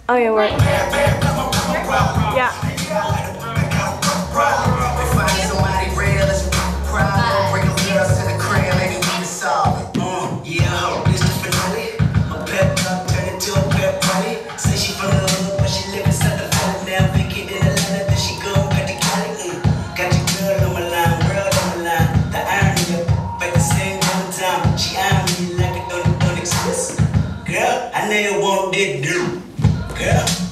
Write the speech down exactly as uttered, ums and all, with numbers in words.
Oh yeah, we're yeah. Girl, I know you want that dude. Girl.